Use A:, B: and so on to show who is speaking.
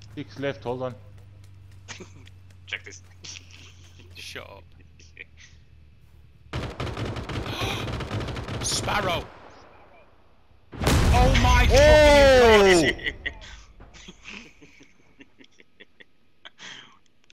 A: X left, hold on.
B: Check this.
C: Shut up. Sparrow! Oh my fucking